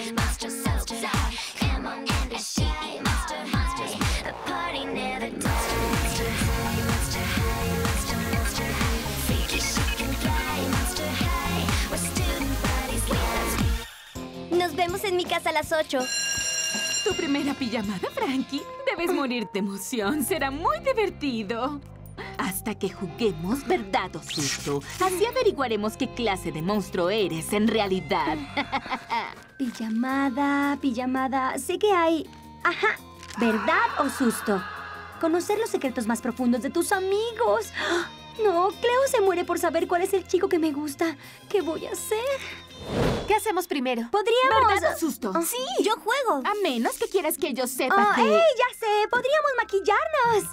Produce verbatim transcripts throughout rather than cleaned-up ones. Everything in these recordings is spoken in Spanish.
Nos vemos en mi casa a las ocho. Tu primera pijamada, Frankie. Debes morir de emoción. Será muy divertido. Hasta que juguemos verdad o susto. Así averiguaremos qué clase de monstruo eres en realidad. Pijamada, pijamada. Sé que hay... Ajá. ¿Verdad o susto? Conocer los secretos más profundos de tus amigos. No, Cleo se muere por saber cuál es el chico que me gusta. ¿Qué voy a hacer? ¿Qué hacemos primero? ¿Podríamos...? ¿Verdad o susto? Sí, yo juego. A menos que quieras que yo sepa Oh, que... ¡Ey, ya sé! ¡Podríamos maquillarnos!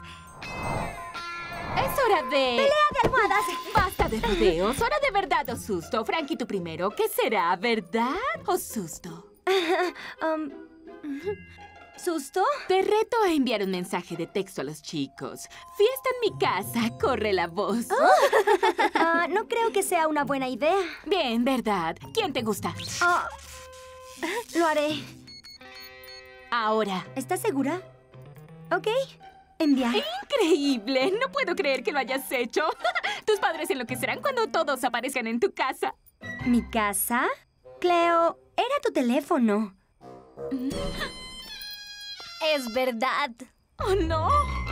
Es hora de... ¡Pelea de almohadas! Basta de rodeos. Hora de verdad o susto. Frankie, tú primero. ¿Qué será? ¿Verdad o susto? um, ¿Susto? Te reto a enviar un mensaje de texto a los chicos. Fiesta en mi casa. Corre la voz. Ah, no creo que sea una buena idea. Bien, ¿verdad? ¿Quién te gusta? Ah, lo haré. Ahora. ¿Estás segura? Ok. Enviar. ¡Increíble! No puedo creer que lo hayas hecho. Tus padres enloquecerán cuando todos aparezcan en tu casa. ¿Mi casa? Cleo, era tu teléfono. Es verdad. ¡Oh, no!